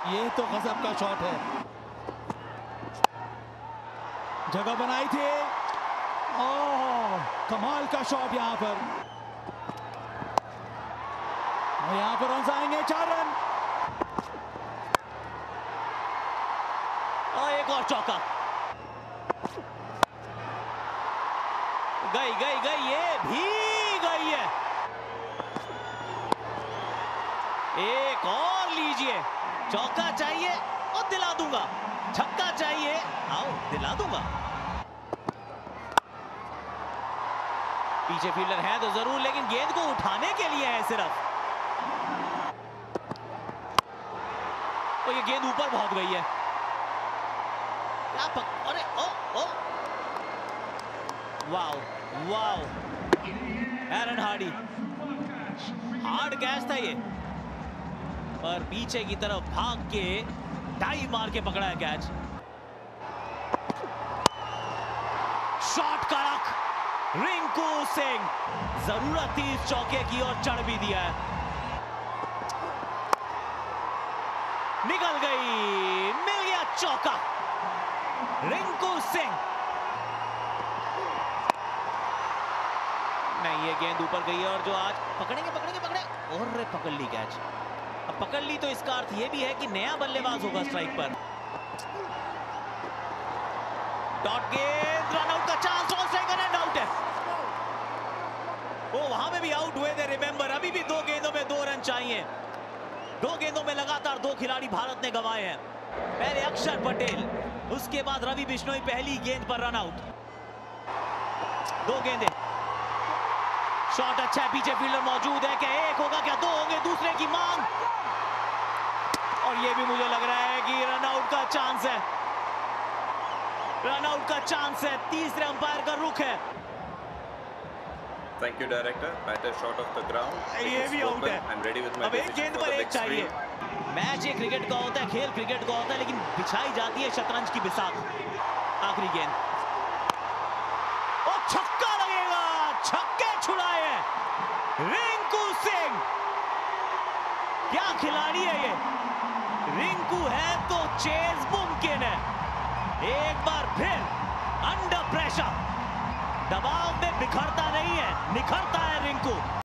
ये तो गजब का शॉट है। जगह बनाई थी। ओह, कमाल का शॉट यहाँ पर। और यहाँ पर रन आएंगे 4 रन। और एक और चौका। गई गई गई, ये भी गई है। एक और लीजिए। चौका चाहिए और दिला दूंगा, छक्का चाहिए आओ दिला दूंगा। पीछे फील्डर है तो जरूर, लेकिन गेंद को उठाने के लिए है सिर्फ। और ये गेंद ऊपर बहुत गई है। क्या अरे oh oh wow wow, Aaron Hardie, hard catch था ये, पर पीछे की तरफ भाग के डाई मार के पकड़ा है कैच। शॉट कड़क, रिंकू सिंह जरूरत थी इस चौके की और चढ़ भी दिया है। निकल गई, मिल गया चौका। रिंकू सिंह, नहीं ये गेंद ऊपर गई है और जो आज पकड़ेंगे पकड़ेंगे पकड़े और पकड़ ली कैच। अब पकड़ ली तो इसका अर्थ ये भी है कि नया बल्लेबाज होगा स्ट्राइक पर। डॉट गेंद, रन आउट का chance, on strike end out है। वो वहां में भी आउट हुए थे, रिमेंबर। अभी भी 2 गेंदों में 2 रन चाहिए। 2 गेंदों में लगातार 2 खिलाड़ी भारत ने गंवाए हैं। पहले अक्षर पटेल, उसके बाद रवि बिश्नोई पहली गेंद पर रन आउट। 2 गेंदें, शॉट अच्छा है, पीछे फील्डर मौजूद है। क्या एक होगा, क्या 2 होंगे? दूसरे की मांग, और ये भी मुझे लग रहा है कि रन आउट का चांस है। रन आउट का चांस है, तीसरे अंपायर का रुख है। Thank you, director. Batter shot off the ground. ये भी आउट है। I'm ready with my अब एक गेंद पर एक चाहिए। मैच ये क्रिकेट का होता है, खेल क्रिकेट का होता है, लेकिन बिछाई जाती है शतरंज की बिसात। आखिरी गेंद, और छक्का लगेगा। छक्के छुड़ाए हैं रिंकू सिंह। क्या खिलाड़ी है ये। रिंकू है तो चेज मुमकिन है। एक बार फिर अंडर प्रेशर, दबाव में बिखरता नहीं है, निखरता है रिंकू।